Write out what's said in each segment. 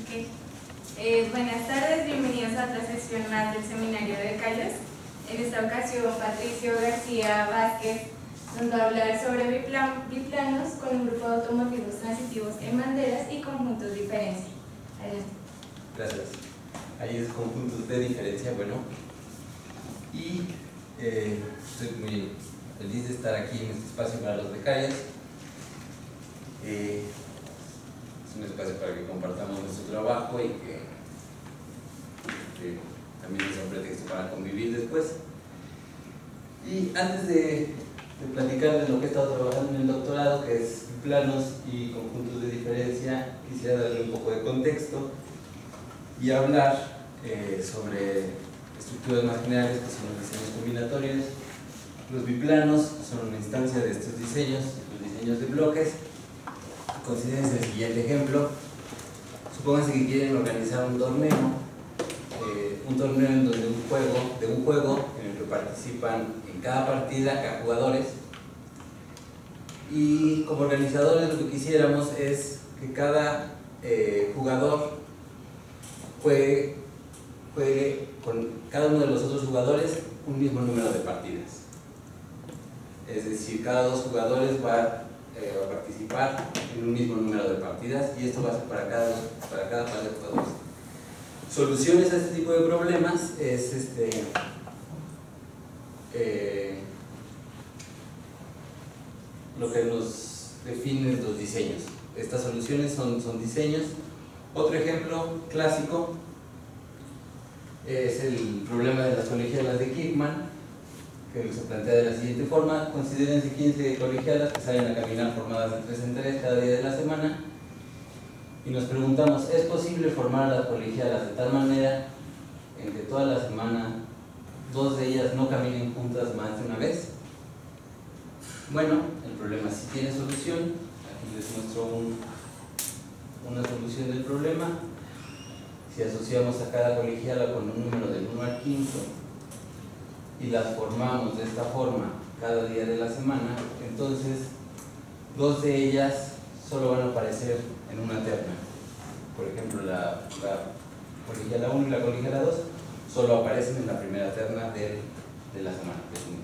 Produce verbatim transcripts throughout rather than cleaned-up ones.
Okay. Eh, buenas tardes, bienvenidos a otra sesión más del seminario de becarios. En esta ocasión, Patricio García Vázquez nos va a hablar sobre biplan, biplanos con un grupo de automorfismos transitivos en banderas y conjuntos de diferencia. Adelante. Gracias. Ahí es conjuntos de diferencia, bueno. Y eh, estoy muy feliz de estar aquí en este espacio para los becarios. Eh, es un espacio para que compartamos nuestro trabajo y que, que también es un pretexto para convivir después. Y antes de, de platicar de lo que he estado trabajando en el doctorado, que es planos y conjuntos de diferencia, quisiera darle un poco de contexto y hablar eh, sobre estructuras más generales, que son los diseños combinatorios. Los biplanos son una instancia de estos diseños, los diseños de bloques. Consideren el siguiente ejemplo. Supónganse que quieren organizar un torneo, eh, un torneo en donde un juego, de un juego en el que participan en cada partida cada jugadores, y como organizadores lo que quisiéramos es que cada eh, jugador juegue, juegue con cada uno de los otros jugadores un mismo número de partidas. Es decir, cada dos jugadores va eh, a participar en un mismo número de partidas, y esto va a ser para cada, para cada par de jugadores. Soluciones a este tipo de problemas es este, eh, lo que nos define los diseños. Estas soluciones son, son diseños. Otro ejemplo clásico es el problema de las colegialas de Kirchmann, que se plantea de la siguiente forma. Considérense quince colegialas que salen a caminar formadas de tres en tres cada día de la semana, y nos preguntamos, ¿es posible formar las colegialas de tal manera en que toda la semana dos de ellas no caminen juntas más de una vez? Bueno, el problema sí tiene solución. Aquí les muestro un, una solución del problema. Si asociamos a cada colegiala con un número del uno al quince y las formamos de esta forma cada día de la semana, entonces dos de ellas solo van a aparecer en una terna. Por ejemplo, la, la colegiala uno y la colegiala dos solo aparecen en la primera terna de, de la semana.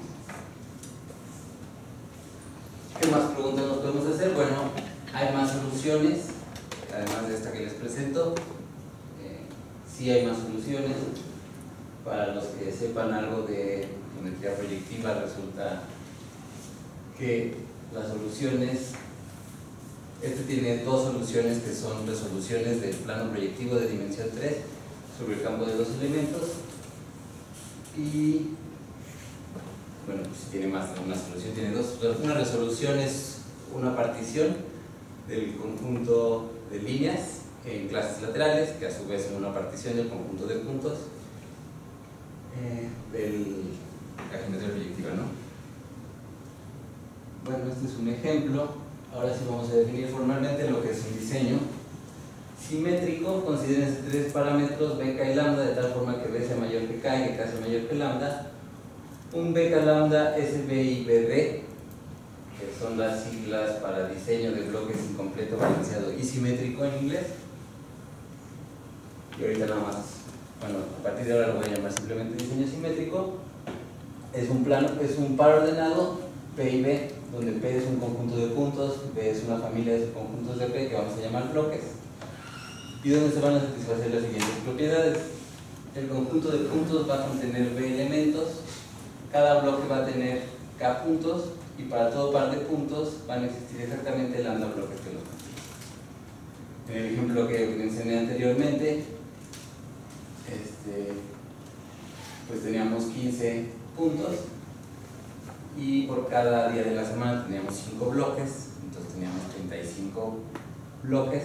¿Qué más preguntas nos podemos hacer? Bueno, hay más soluciones, además de esta que les presento. Eh, sí hay más soluciones. Para los que sepan algo de geometría proyectiva, resulta que las soluciones, este tiene dos soluciones que son resoluciones del plano proyectivo de dimensión tres sobre el campo de dos elementos, y bueno, pues si tiene más de una solución, tiene dos. Una resolución es una partición del conjunto de líneas en clases laterales, que a su vez es una partición del conjunto de puntos eh, de la geometría proyectiva, ¿no? Bueno, este es un ejemplo. Ahora sí vamos a definir formalmente lo que es un diseño simétrico. Considérense tres parámetros, beta y lambda, de tal forma que b sea mayor que k y que k sea mayor que lambda. Un beta lambda S B y B D, que son las siglas para diseño de bloques incompleto balanceado y simétrico en inglés. Y ahorita nada más, bueno, a partir de ahora lo voy a llamar simplemente diseño simétrico. Es un plano, es un par ordenado P y B, donde P es un conjunto de puntos, B es una familia de conjuntos de P que vamos a llamar bloques, y donde se van a satisfacer las siguientes propiedades. El conjunto de puntos va a contener B elementos, cada bloque va a tener K puntos, y para todo par de puntos van a existir exactamente lambda bloques que los contienen. En el ejemplo que mencioné anteriormente, este, pues teníamos quince puntos, y por cada día de la semana teníamos cinco bloques, entonces teníamos treinta y cinco bloques,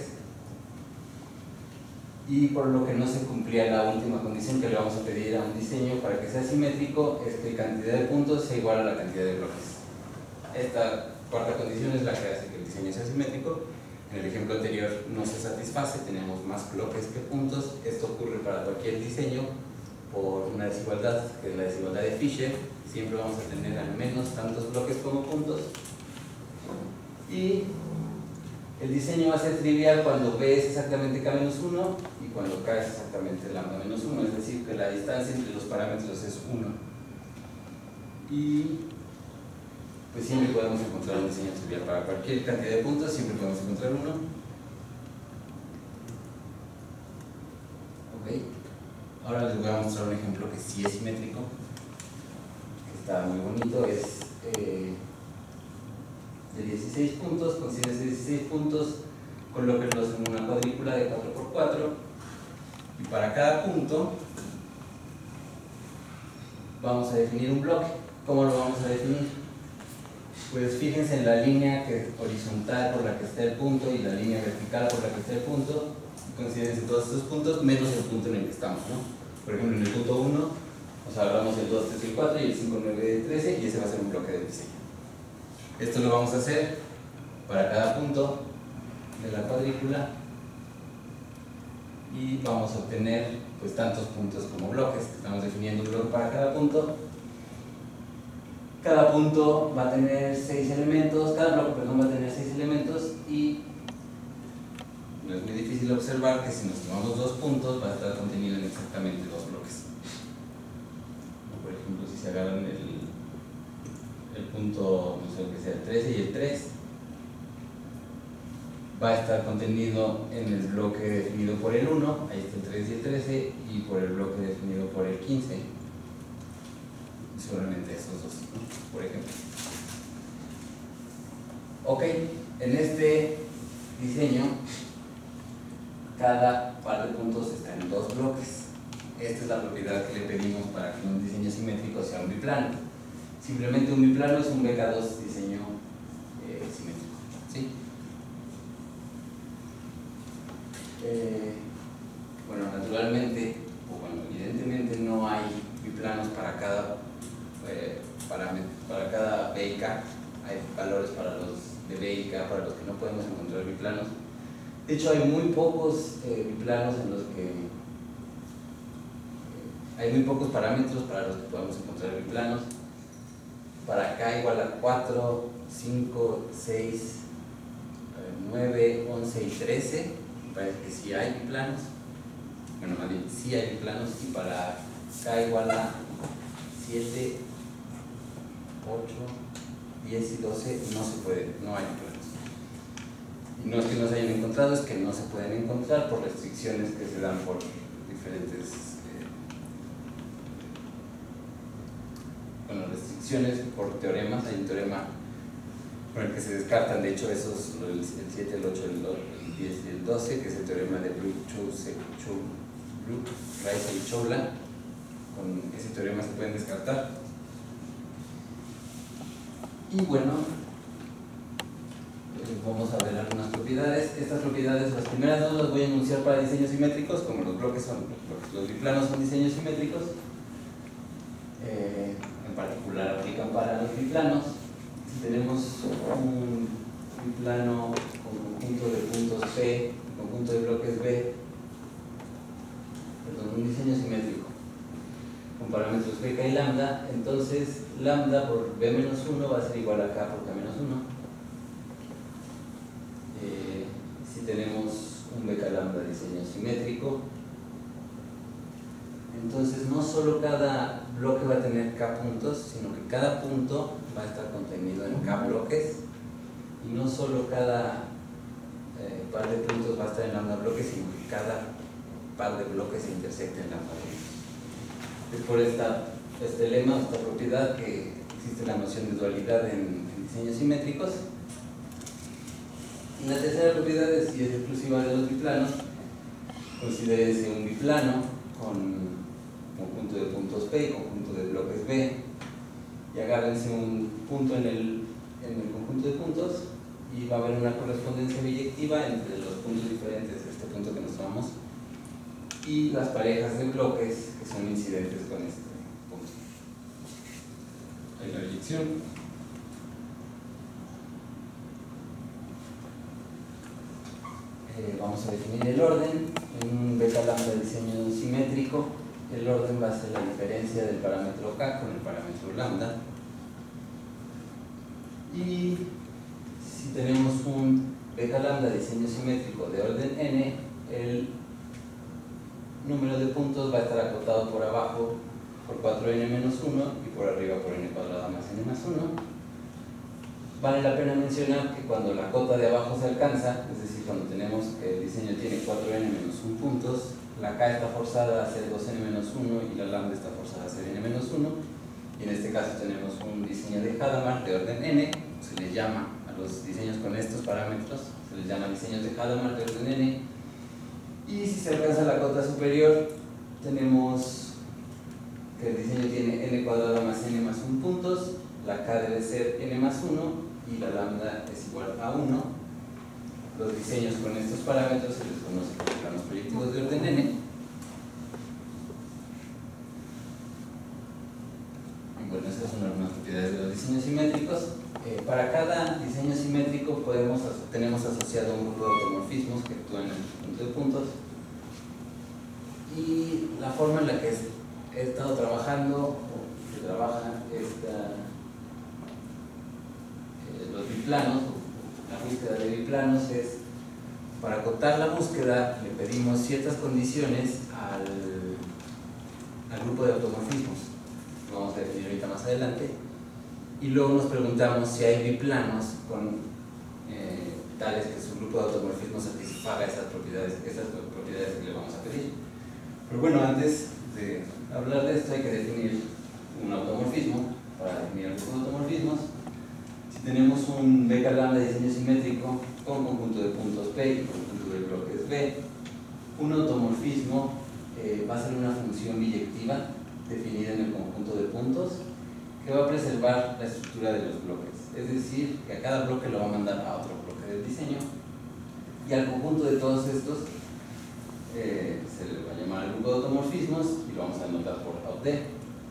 y por lo que no se cumplía la última condición que le vamos a pedir a un diseño para que sea simétrico, es que la cantidad de puntos sea igual a la cantidad de bloques. Esta cuarta condición es la que hace que el diseño sea simétrico. En el ejemplo anterior no se satisface, tenemos más bloques que puntos. Esto ocurre para cualquier diseño por una desigualdad, que es la desigualdad de Fisher. Siempre vamos a tener al menos tantos bloques como puntos. Y El diseño va a ser trivial cuando B es exactamente K menos uno y cuando K es exactamente lambda menos uno, es decir, que la distancia entre los parámetros es uno. Y pues siempre podemos encontrar un diseño trivial para cualquier cantidad de puntos, siempre podemos encontrar uno. Ok, ahora les voy a mostrar un ejemplo que sí es simétrico, que está muy bonito, es eh, de dieciséis puntos, consigues dieciséis puntos, colóquenlos en una cuadrícula de cuatro por cuatro y para cada punto vamos a definir un bloque. ¿Cómo lo vamos a definir? Pues fíjense en la línea que, horizontal por la que está el punto y la línea vertical por la que está el punto, considérense todos estos puntos menos el punto en el que estamos, ¿no? Por ejemplo, en el punto uno nos agarramos el dos, tres y el cuatro y el cinco, nueve, trece y ese va a ser un bloque de diseño. Esto lo vamos a hacer para cada punto de la cuadrícula y vamos a obtener pues tantos puntos como bloques. Estamos definiendo un bloque para cada punto. Cada punto va a tener seis elementos, cada bloque perdón, va a tener seis elementos y no es muy difícil observar que si nos tomamos dos puntos va a estar contenido en exactamente dos bloques. Por ejemplo, si se agarran el, el punto, no sé lo que sea, el trece y el tres, va a estar contenido en el bloque definido por el uno, ahí está el tres y el trece, y por el bloque definido por el quince, seguramente esos dos, ¿no? Por ejemplo. Ok, en este diseño cada par de puntos está en dos bloques. Esta es la propiedad que le pedimos para que un diseño simétrico sea un biplano. Simplemente un biplano es un B K dos diseño eh, simétrico, ¿sí? Eh, bueno, naturalmente, o bueno, evidentemente no hay biplanos para cada eh, para, para cada B y K. Hay valores para los de B y K para los que no podemos encontrar biplanos. De hecho, hay muy pocos eh, biplanos en los que eh, hay muy pocos parámetros para los que podemos encontrar biplanos. Para K igual a cuatro, cinco, seis, nueve, once y trece, me parece que sí hay biplanos. Bueno, más bien, sí hay biplanos. Y para K igual a siete, ocho, diez y doce no se puede, no hay biplanos. Y no es que no se hayan encontrado, es que no se pueden encontrar por restricciones que se dan por diferentes eh, bueno, restricciones por teoremas. Hay un teorema con el que se descartan, de hecho, esos, el siete, el ocho, el diez y el doce, que es el teorema de Blue, Rice y Chowla. Con ese teorema se pueden descartar. Y bueno, vamos a ver algunas propiedades. Estas propiedades, las primeras dos las voy a enunciar para diseños simétricos, como los bloques son, los, los biplanos son diseños simétricos, eh, en particular aplican para los biplanos. Si tenemos un biplano con conjunto de puntos P, conjunto de bloques B, perdón, un diseño simétrico con parámetros B, K y lambda, entonces lambda por B menos uno va a ser igual a K por K menos uno. Eh, si tenemos un B K lambda diseño simétrico, entonces no solo cada bloque va a tener K puntos, sino que cada punto va a estar contenido en K bloques, y no solo cada eh, par de puntos va a estar en lambda bloques, sino que cada par de bloques se intersecta en lambda bloques. Es por esta, este lema, esta propiedad, que existe la noción de dualidad en, en diseños simétricos. Y la tercera propiedad es, si es exclusiva de los biplanos, considérese un biplano con conjunto de puntos P y conjunto de bloques B, y agárrense un punto en el, en el conjunto de puntos y va a haber una correspondencia biyectiva entre los puntos diferentes de este punto que nos tomamos y las parejas de bloques que son incidentes con este punto. Hay la biyección. Eh, vamos a definir el orden. En un beta lambda de diseño simétrico, el orden va a ser la diferencia del parámetro K con el parámetro lambda. Y si tenemos un beta lambda diseño simétrico de orden n, el número de puntos va a estar acotado por abajo por cuatro ene menos uno y por arriba por n cuadrada más n más uno. Vale la pena mencionar que cuando la cota de abajo se alcanza, es decir, cuando tenemos que el diseño tiene cuatro ene menos uno puntos, la k está forzada a ser dos ene menos uno y la lambda está forzada a ser n menos uno, y en este caso tenemos un diseño de Hadamard de orden n. Se les llama a los diseños con estos parámetros, se les llama diseños de Hadamard de orden n, y si se alcanza la cota superior, tenemos que el diseño tiene n cuadrada más n más uno puntos, la k debe ser n más uno y la lambda es igual a uno. Los diseños con estos parámetros se les conoce como planos proyectivos de orden n. Y bueno, esas son algunas propiedades de los diseños simétricos. Eh, para cada diseño simétrico podemos, tenemos asociado un grupo de automorfismos que actúan en el conjunto de puntos. Y la forma en la que he estado trabajando, o que trabaja esta, eh, los biplanos, la búsqueda de biplanos es, para acotar la búsqueda le pedimos ciertas condiciones al, al grupo de automorfismos, lo vamos a definir ahorita más adelante, y luego nos preguntamos si hay biplanos con eh, tales que su grupo de automorfismos satisfaga esas propiedades, esas propiedades que le vamos a pedir. Pero bueno, antes de hablar de esto hay que definir un automorfismo. Para definir el grupo de automorfismos, si tenemos un beta lambda de diseño simétrico con conjunto de puntos P y conjunto de bloques B, un automorfismo eh, va a ser una función biyectiva definida en el conjunto de puntos que va a preservar la estructura de los bloques, es decir, que a cada bloque lo va a mandar a otro bloque del diseño, y al conjunto de todos estos eh, se le va a llamar el grupo de automorfismos y lo vamos a anotar por A U D.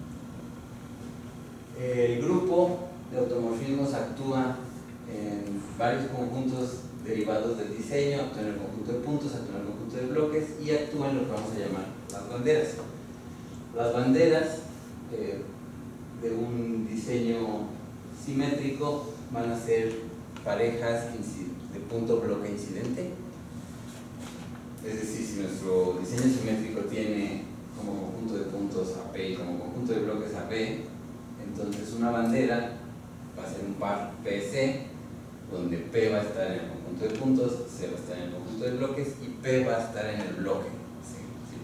El grupo de automorfismos actúa en varios conjuntos derivados del diseño, actúa en el conjunto de puntos, actúa en el conjunto de bloques y actúa en lo que vamos a llamar las banderas. Las banderas eh, de un diseño simétrico van a ser parejas de punto bloque incidente. Es decir, si nuestro diseño simétrico tiene como conjunto de puntos a P y como conjunto de bloques a B, entonces una bandera va a ser un par P C, donde P va a estar en el conjunto de puntos, C va a estar en el conjunto de bloques y P va a estar en el bloque. Sí, sí,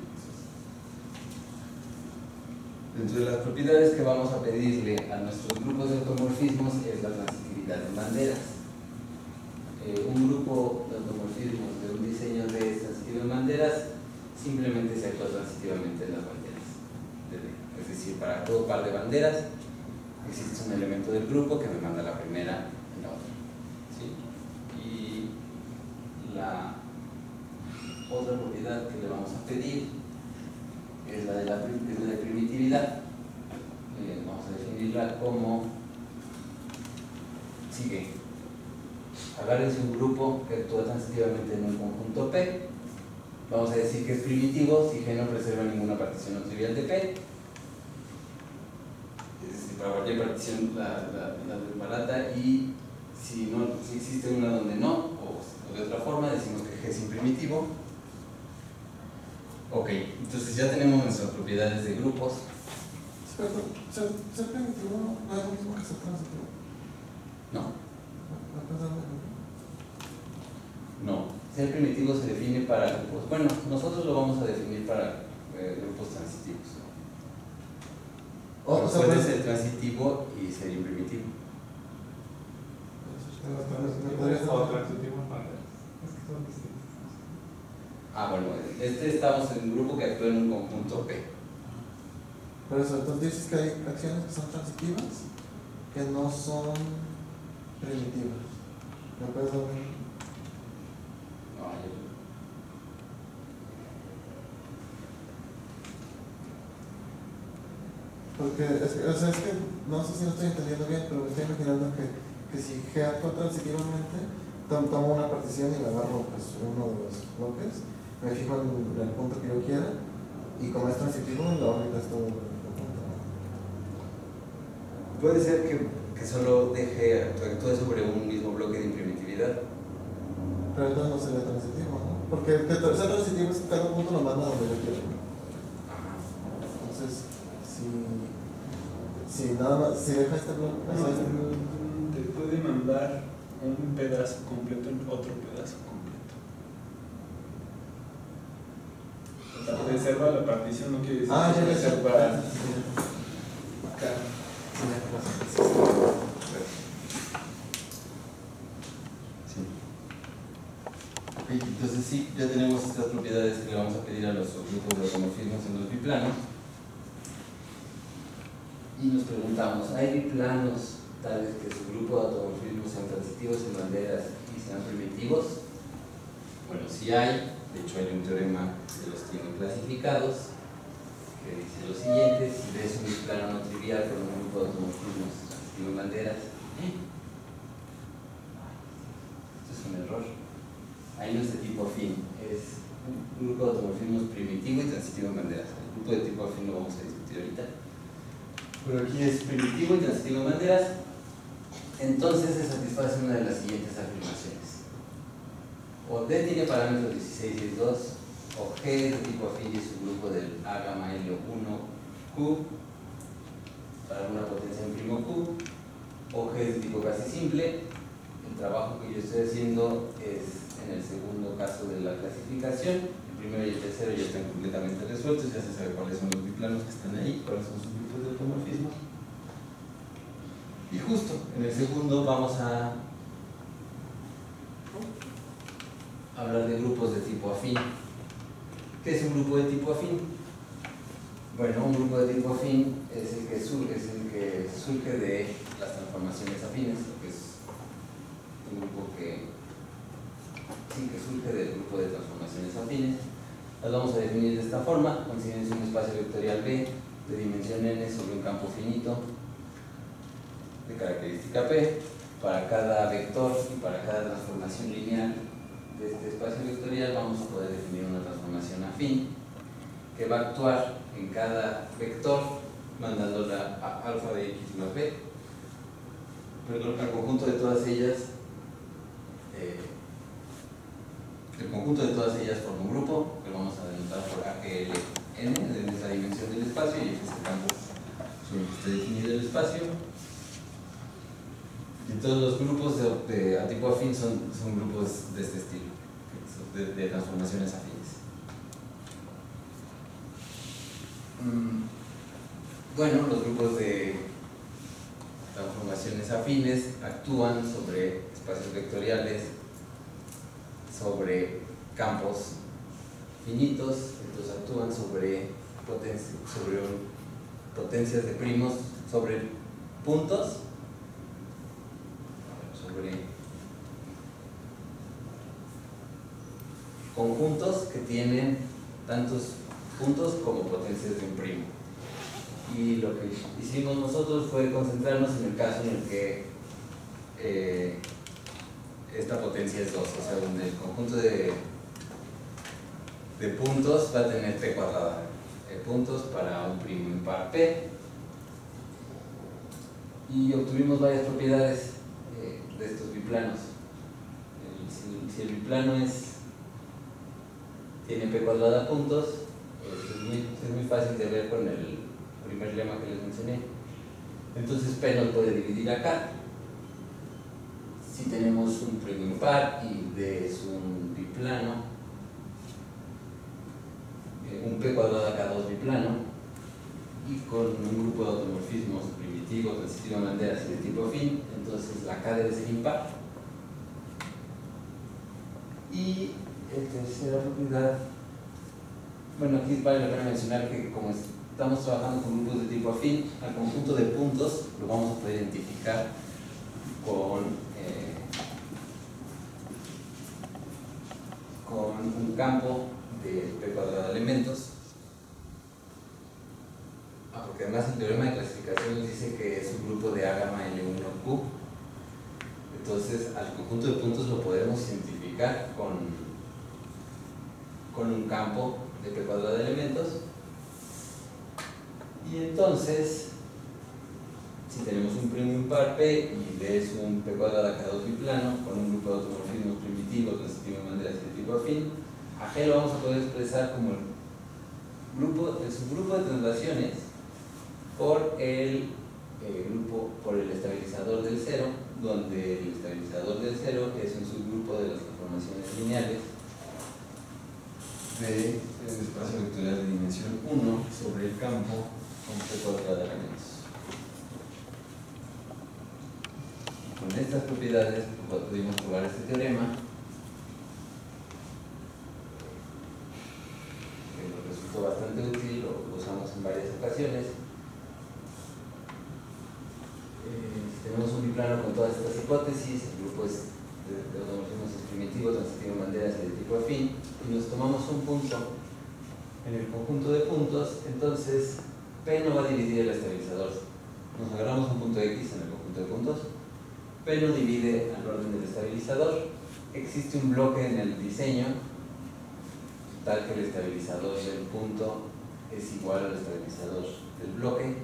dentro de las propiedades que vamos a pedirle a nuestros grupos de automorfismos es la transitividad en banderas. Eh, un grupo de automorfismos de un diseño de transitivo en banderas simplemente se actúa transitivamente en las banderas. Es decir, para todo par de banderas existe un elemento del grupo que me manda la primera y la otra. ¿Sí? Y la otra propiedad que le vamos a pedir es la de la, es la de primitividad. Eh, vamos a definirla como sigue. Agárrense un grupo que actúa transitivamente en un conjunto P. Vamos a decir que es primitivo si G no preserva ninguna partición no trivial de P. Es decir, para cualquier partición la, la, la desbarata, y si, no, si existe una donde no, o, o de otra forma, decimos que G es imprimitivo. Ok, entonces ya tenemos nuestras propiedades de grupos. Perdón, ¿ser primitivo no es lo mismo que ser transitivo? No. No, No, ser primitivo se define para grupos. Bueno, nosotros lo vamos a definir para eh, grupos transitivos. O o sea, puede pues, ser transitivo y ser imprimitivo. O transitivo en banderas. Es que son distintos. Ah, bueno, este estamos en un grupo que actúa en un conjunto P. por eso, entonces dices que hay acciones que son transitivas que no son primitivas. ¿Me puedes dar un- No, yo- Porque, es que, o sea, es que no sé si lo estoy entendiendo bien, pero me estoy imaginando que, que si G actúa transitivamente, tom- tomo una partición y le agarro pues, uno de los bloques, me fijo en el punto que yo quiera, y como es transitivo, la órbita es todo el punto. Puede ser que, que solo deje actúe sobre un mismo bloque de imprimitividad. Pero entonces no sería transitivo, ¿no? Porque el que sea transitivo es que cada punto lo manda donde yo quiero. Entonces, si, si nada más, si deja este bloque, No, te puede mandar un pedazo completo en otro pedazo completo. O sea, reserva la partición, no quiere decir ah, que ya reserva reserva. acá. Ok, entonces sí, ya tenemos estas propiedades que le vamos a pedir a los subgrupos de automorfismos en los biplanos. Y nos preguntamos, ¿hay biplanos tales que su grupo de automorfismos sean transitivos en banderas y sean primitivos? Bueno, sí hay. De hecho hay un teorema que los tiene clasificados que dice lo siguiente: si ves un biplano no trivial con un grupo de automorfismos transitivo en banderas, esto es un error. Ahí no es de tipo afín, es un grupo de automorfismos primitivo y transitivo en banderas. El grupo de tipo afín lo vamos a discutir ahorita. Pero aquí es primitivo y transitivo en banderas. Entonces se satisface una de las siguientes afirmaciones: o D tiene parámetros dieciséis y dos, o G es de tipo afín y es un grupo del A gamma L uno Q para alguna potencia en primo Q, o G es de tipo casi simple. El trabajo que yo estoy haciendo es en el segundo caso de la clasificación. El primero y el tercero ya están completamente resueltos, ya se sabe cuáles son los biplanos que están ahí, cuáles son sus grupos de automorfismo. Y justo en el segundo vamos a hablar de grupos de tipo afín. ¿Qué es un grupo de tipo afín? Bueno, un grupo de tipo afín es el que surge, es el que surge de las transformaciones afines, que es un grupo que, sí, que surge del grupo de transformaciones afines. Las vamos a definir de esta forma: consideren un espacio vectorial B de dimensión n sobre un campo finito de característica P. Para cada vector y para cada transformación lineal de este espacio vectorial vamos a poder definir una transformación afín que va a actuar en cada vector mandándola a alfa de x más b. Pero el conjunto de todas ellas eh, el conjunto de todas ellas forma un grupo que vamos a denotar por A G L N, es la dimensión del espacio, y este es el campo sobre el que está definido el espacio. Y todos los grupos de, de a tipo afín son, son grupos de este estilo, de, de transformaciones afines. Mm, bueno, los grupos de transformaciones afines actúan sobre espacios vectoriales, sobre campos finitos, entonces actúan sobre, poten sobre potencias de primos, sobre puntos, sobre conjuntos que tienen tantos puntos como potencias de un primo. Y lo que hicimos nosotros fue concentrarnos en el caso en el que eh, esta potencia es dos, o sea, donde el conjunto de, de puntos va a tener P cuadrada, de puntos para un primo impar P, y obtuvimos varias propiedades eh, de estos biplanos. El, si, si el biplano es, tiene P cuadrada puntos, pues es, muy, es muy fácil de ver con el primer lema que les mencioné. Entonces P nos puede dividir acá. Si tenemos un primo impar y D es un biplano, eh, un P cuadrado acá dos biplano, y con un grupo de automorfismos primitivo, transitivo en banderas y de tipo afín, entonces la K debe ser impar. Y la tercera propiedad, bueno, aquí vale la pena mencionar que como estamos trabajando con grupos de tipo afín, al conjunto de puntos lo vamos a poder identificar con Eh, con un campo de P cuadrado de elementos. Ah, porque además el teorema de clasificación nos dice que es un grupo de A gamma L uno Q. Entonces al conjunto de puntos lo podemos identificar con, con un campo de P cuadrado de elementos. Y entonces, si tenemos un primo impar P y D es un P cuadrado K dos biplano con un grupo de automorfismos primitivos transitivo, transitivo de manera de tipo afín. A G lo vamos a poder expresar como el grupo, el subgrupo de translaciones por el eh, grupo, por el estabilizador del cero, donde el estabilizador del cero es un subgrupo de las transformaciones lineales del espacio vectorial de dimensión uno sobre el campo con P cuadrada de elementos. Con estas propiedades pudimos probar este teorema, que nos resultó bastante útil, lo usamos en varias ocasiones. Eh, tenemos un biplano con todas estas hipótesis, el grupo es de, de automorfismos es primitivo, transitivo de banderas y de tipo afín, y nos tomamos un punto en el conjunto de puntos, entonces P no va a dividir el estabilizador. Nos agarramos un punto X en el conjunto de puntos, P no divide al orden del estabilizador. Existe un bloque en el diseño tal que el estabilizador del punto es igual al estabilizador del bloque.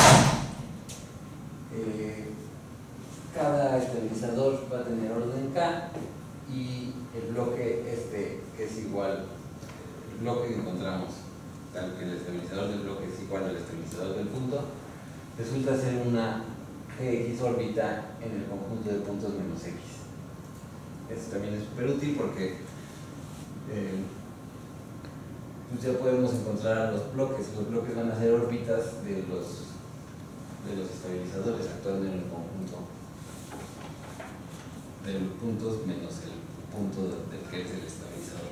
Eh, cada estabilizador va a tener orden K y el bloque este es igual, el bloque que encontramos tal que el estabilizador del bloque es igual al estabilizador del punto, resulta ser una Gx órbita en el conjunto de puntos menos X. Esto también es súper útil porque eh, pues ya podemos encontrar los bloques. Los bloques van a ser órbitas de los, de los estabilizadores actuando en el conjunto de los puntos menos el punto del que es el estabilizador.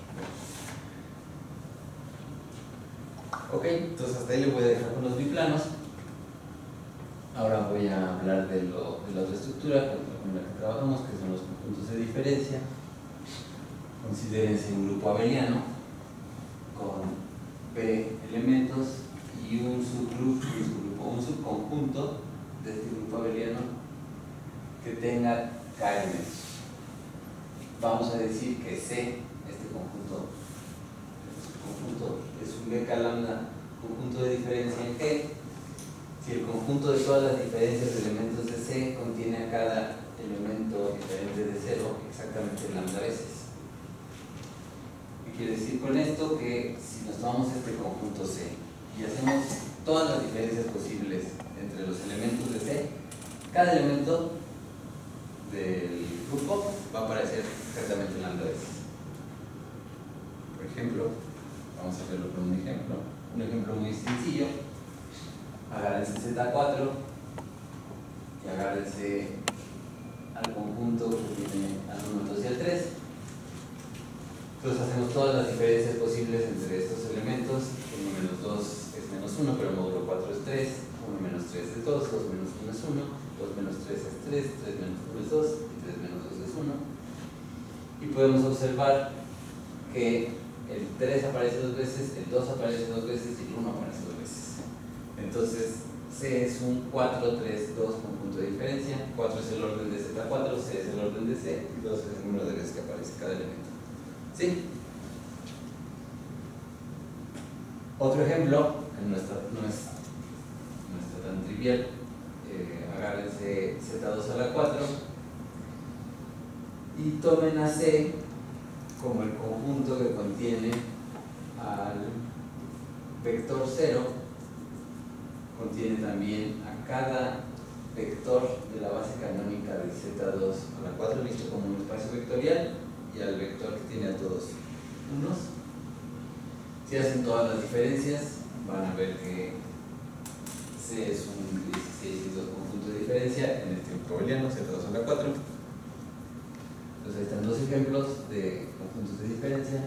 Ok, entonces hasta ahí le voy a dejar con los biplanos. Ahora voy a hablar de, lo, de la otra estructura con la que trabajamos, que son los conjuntos de diferencia. Considérense un grupo abeliano con P elementos y un subgrupo, un, subgrupo, un subconjunto de este grupo abeliano que tenga K elementos. Vamos a decir que C, este conjunto, este conjunto es un B K lambda, conjunto de diferencia en G. Si el conjunto de todas las diferencias de elementos de C contiene a cada elemento diferente de cero exactamente lambda veces. ¿Qué quiere decir con esto? Que si nos tomamos este conjunto C y hacemos todas las diferencias posibles entre los elementos de C, cada elemento del grupo va a aparecer exactamente lambda veces. Por ejemplo, vamos a verlo con un ejemplo. Un ejemplo muy sencillo. Agárrense Z cuatro y agárrense al conjunto que tiene al uno, al dos y al tres. Entonces hacemos todas las diferencias posibles entre estos elementos. uno menos dos es menos uno, pero el módulo cuatro es tres. uno menos tres es dos, dos menos uno es uno, dos menos tres es tres, tres menos uno es dos y tres menos dos es uno. Y podemos observar que el tres aparece dos veces, el dos aparece dos veces y el uno aparece dos veces. Entonces C es un cuatro, tres, dos conjunto de diferencia. cuatro es el orden de Z cuatro, C es el orden de C y dos es el número de veces que aparece cada elemento. ¿Sí? Otro ejemplo, que no, está, no, es, no está tan trivial, eh, agárrense Z dos a la cuatro y tomen a C como el conjunto que contiene al vector cero, contiene también a cada vector de la base canónica de Z dos a la cuatro visto como un espacio vectorial y al vector que tiene a todos unos. Si hacen todas las diferencias van a ver que C es un dieciséis y dos conjunto de diferencia en este grupo abeliano Z dos a la cuatro. Entonces ahí están dos ejemplos de conjuntos de diferencia.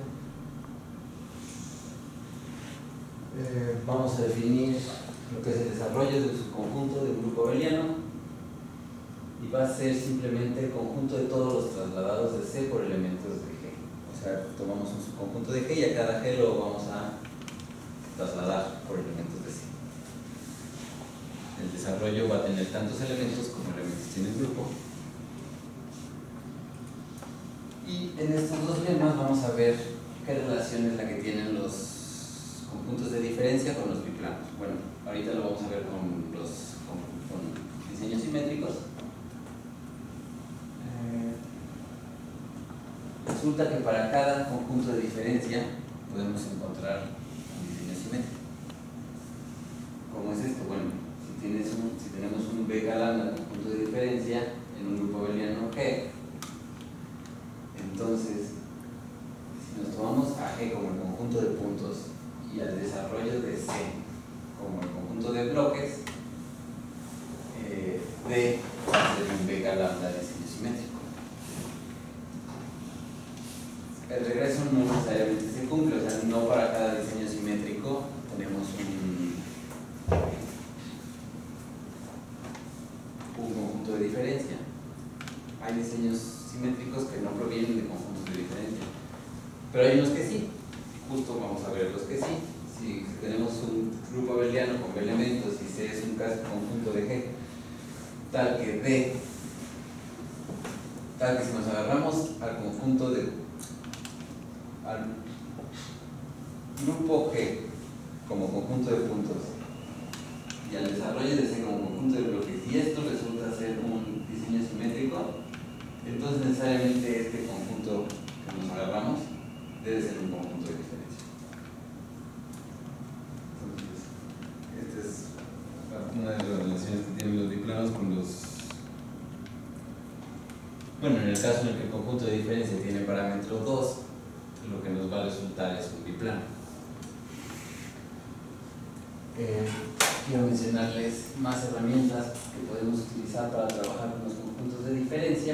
Eh, vamos a definir lo que es el desarrollo de su conjunto de un grupo abeliano y va a ser simplemente el conjunto de todos los trasladados de C por elementos de G. O sea, tomamos un subconjunto de G y a cada G lo vamos a trasladar por elementos de C. El desarrollo va a tener tantos elementos como elementos tiene el grupo. Y en estos dos lemas vamos a ver qué relación es la que tienen los conjuntos de diferencia con los biplanos. Bueno, ahorita lo vamos a ver con los con, con diseños simétricos. Eh, Resulta que para cada conjunto de diferencia podemos encontrar un diseño simétrico. ¿Cómo es esto? Bueno, si, tienes un, si tenemos un beta lambda conjunto de diferencia en un grupo abeliano G, entonces si nos tomamos a G como el conjunto de puntos y al desarrollo de C como el conjunto de bloques, eh, D va a ser un beta lambda de diseño simétrico. El regreso no necesariamente se cumple, o sea, no para cada diseño simétrico tenemos un, un conjunto de diferencia. Hay diseños simétricos que no provienen de conjuntos de diferencia, pero hay unos que sí. Justo vamos a ver los que sí. Si tenemos un grupo abeliano con B elementos y C es un conjunto de G, tal que D, tal que si nos agarramos al conjunto de al grupo G como conjunto de puntos y al desarrollo de C como conjunto de bloques, y esto resulta ser un diseño simétrico, entonces necesariamente este conjunto que nos agarramos debe ser un conjunto de diferencia. Entonces, esta es una de las relaciones que tienen los biplanos con los... Bueno, en el caso en el que el conjunto de diferencia tiene parámetro dos, lo que nos va a resultar es un biplano. Eh, quiero mencionarles más herramientas que podemos utilizar para trabajar con los conjuntos de diferencia,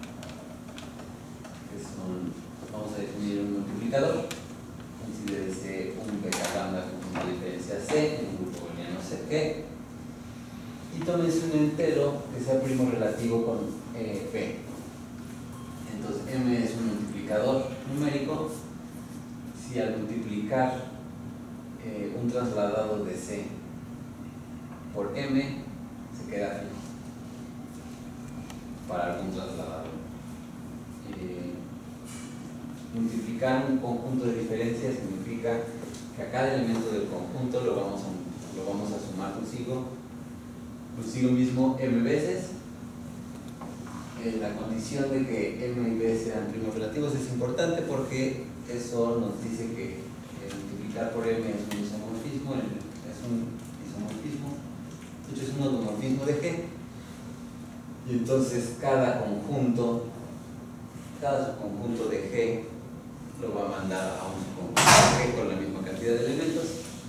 que son, vamos a definir un multiplicador, considérese un beta lambda conjunto de diferencia C en un grupo booleano C G, y tómense un entero que sea primo relativo con eh, P. Entonces M es un multiplicador numérico si al multiplicar eh, un trasladado de C por M se queda fijo para algún trasladado. Eh, multiplicar un conjunto de diferencias significa que a cada elemento del conjunto lo vamos a, lo vamos a sumar consigo, consigo mismo M veces. Eh, la condición de que M y B sean primos relativos es importante porque eso nos dice que eh, multiplicar por M es un isomorfismo, es un isomorfismo, de hecho es un automorfismo de G, y entonces cada conjunto, cada subconjunto de G lo va a mandar a un subconjunto de G con la misma cantidad de elementos.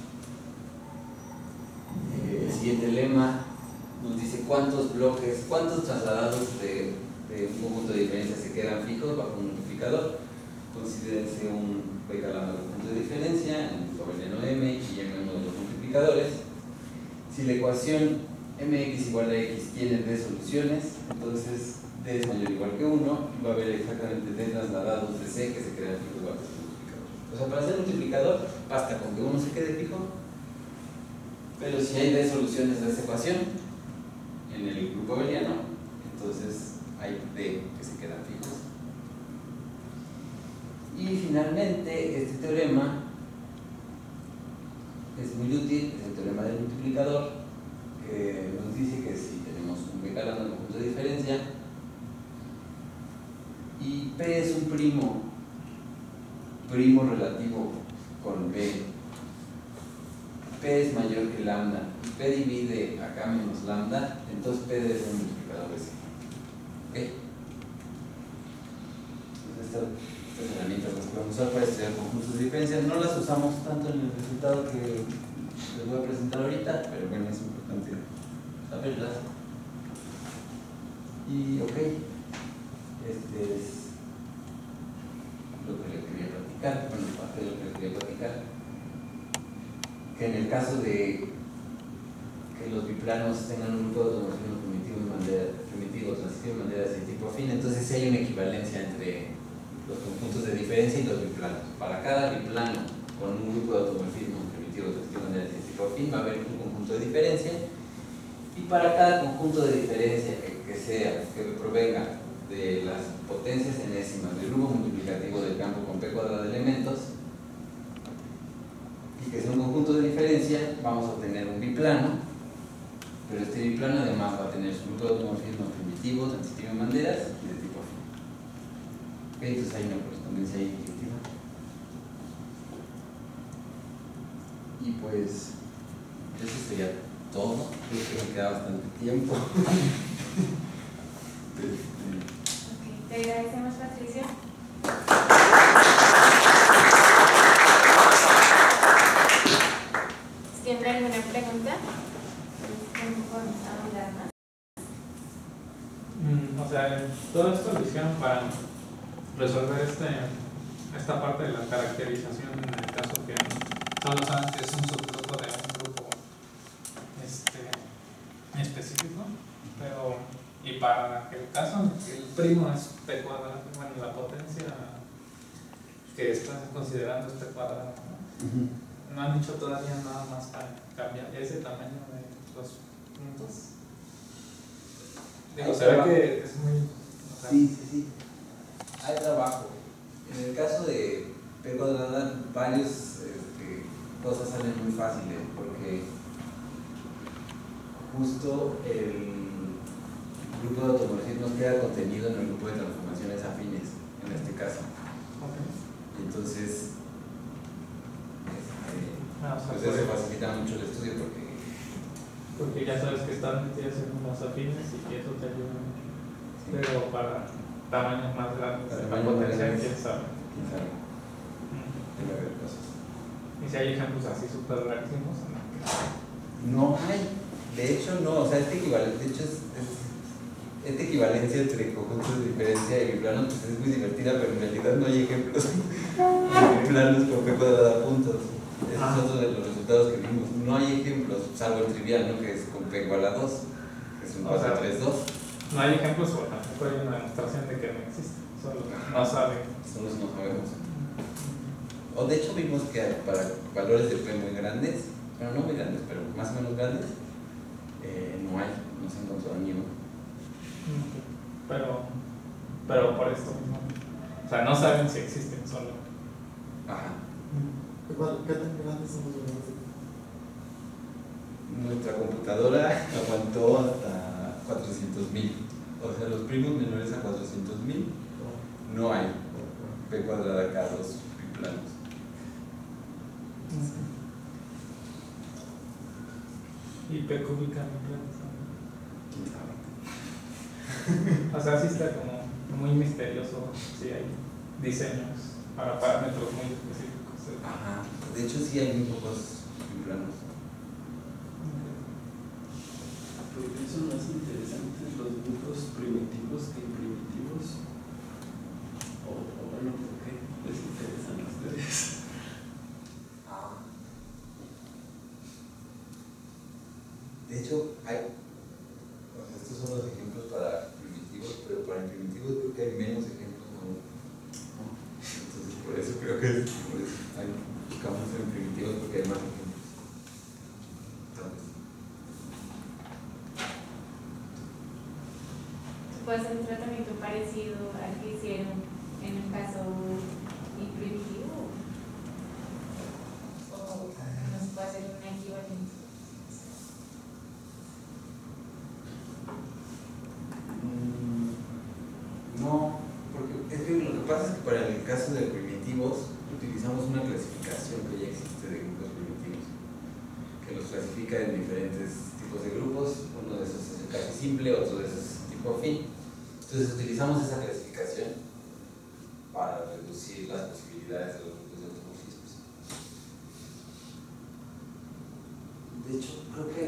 Eh, el siguiente lema nos dice cuántos bloques, cuántos trasladados de, de un conjunto de diferencia se quedan fijos bajo un multiplicador. Considérense un beta lambda conjunto de diferencia, un abeliano M y M uno de los multiplicadores. Si la ecuación mx igual a x tiene d soluciones, entonces d es mayor o igual que uno, y va a haber exactamente d trasladados de c que se quedan fijos bajo este multiplicador. O sea, para ser multiplicador basta con que uno se quede fijo, pero si hay d soluciones de esa ecuación en el grupo abeliano, entonces hay d que se quedan fijos. Y finalmente, este teorema es muy útil, es el teorema del multiplicador, que nos dice que si tenemos un beta lambda conjunto de diferencia y P es un primo, primo relativo con B, P es mayor que lambda y P divide a K menos lambda, entonces P debe ser un multiplicador de C. ¿Ok? Entonces, esta, estas herramientas las podemos usar para estudiar conjuntos de diferencias. No las usamos tanto en el resultado que les voy a presentar ahorita, pero bueno, es importante saberlas. Y ok, este es lo que les quería platicar, bueno, parte de lo que les quería platicar. Que en el caso de que los biplanos tengan un grupo de automorfismo primitivo de manera primitivo, transitivo de manera de tipo afín, entonces sí hay una equivalencia entre los conjuntos de diferencia y los biplanos. Para cada biplano con un grupo de automorfismo primitivo transitivo de manera de tipo afín va a haber un conjunto de diferencia, y para cada conjunto de diferencia que, que sea, que provenga de las potencias enésimas del grupo multiplicativo del campo con P cuadrado de elementos y que sea un conjunto de diferencia, vamos a obtener un biplano, pero este biplano además va a tener su grupo de automorfismo primitivo, transitivo de banderas y de tipo afín. Ok, entonces hay una correspondencia ahí definitiva. Y pues, eso sería todo. Creo que me queda bastante tiempo. Ok, te agradecemos, Patricio. ¿Tiene alguna pregunta? Vamos a hablar más. Mm, o sea, todo esto lo hicieron para resolver este, esta parte de la caracterización en el caso que solo saben que es un subgrupo de un grupo este, específico, pero y para el caso en que el primo es p cuadrado, bueno, la potencia que están considerando este cuadrado, ¿no? Uh-huh. No han dicho todavía nada más para cambiar ese tamaño de los puntos. Digo, se ve que es muy... O sea, Sí, sí, sí. Hay trabajo. En el caso de P cuadrada, varias este, cosas salen muy fáciles, porque justo el grupo de automorfismos queda contenido en el grupo de transformaciones afines, en este caso. okay. Y entonces, este, Ah, o sea, pues por eso eso. facilita mucho el estudio, porque Porque ya sabes que están metidas en unos afines y eso te ayuda mucho. sí, Pero para tamaños más grandes, Para la tamaños más potencia, grandes. quién sabe. quién sabe, Mm. debe haber cosas. Y si hay ejemplos así súper rarísimos, ¿no? No hay, de hecho no, o sea, este equivalencia, de hecho es, es, esta equivalencia entre conjuntos de diferencia y biplanos pues es muy divertida, pero en realidad no hay ejemplos de biplanos con P cuadrada puntos. Ese Ah. es otro de los resultados que vimos. No hay ejemplos, salvo el trivial, ¿no? Que es con P igual a dos, que es un O cuatro sea, tres dos. No hay ejemplos o tampoco hay una demostración de que no existe, solo no saben. Solo no sabemos. O de hecho vimos que para valores de P muy grandes, bueno no muy grandes, pero más o menos grandes, eh, no hay, no se encontró ni uno. Pero, pero por esto mismo. O sea, no saben si existen solo. Ajá. ¿Qué tan grandes son los valores? Nuestra computadora aguantó hasta cuatrocientos mil. O sea, los primos menores a cuatrocientos mil no hay. P cuadrada K dos biplanos. Y P cúbica no ¿Quién sabe? O sea, sí está como muy misterioso. Sí hay diseños para parámetros muy específicos. Ajá. De hecho, sí hay muy pocos biplanos. ¿Por qué son más interesantes los grupos primitivos que imprimitivos? O, o bueno, ¿por qué les interesan a ustedes? Ah. De hecho, hay. Bueno, estos son los ejemplos para primitivos, pero para primitivos creo que hay menos ejemplos aún. Entonces, por eso creo que es, por eso hay, buscamos en primitivos porque hay más ejemplos. ¿Puede ser un tratamiento parecido al que hicieron en el caso imprimitivo? ¿O no se puede hacer una equivalencia? No, porque es que lo que pasa es que para el caso de primitivos utilizamos una clasificación que ya existe de grupos primitivos, que los clasifica en diferentes tipos de grupos. Uno de esos es el casi simple, otro de esos es tipo afín. Entonces utilizamos esa clasificación para reducir las posibilidades de los grupos de automorfismos. De hecho, creo que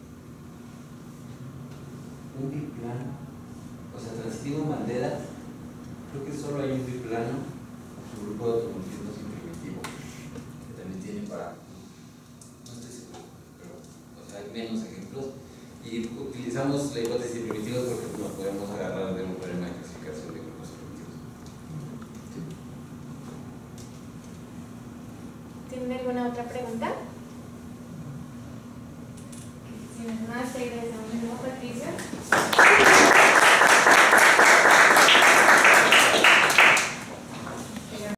un biplano, o sea, transitivo Mandela, creo que solo hay un biplano, su grupo de automorfismos imprimitivo, que también tiene para, no estoy seguro, pero, o sea, hay menos ejemplos. Y utilizamos la hipótesis de primitivos porque nos podemos agarrar de un problema de clasificación de grupos primitivos. ¿Tienen alguna otra pregunta? Si no es más, te agradecemos de nuevo, Patricia.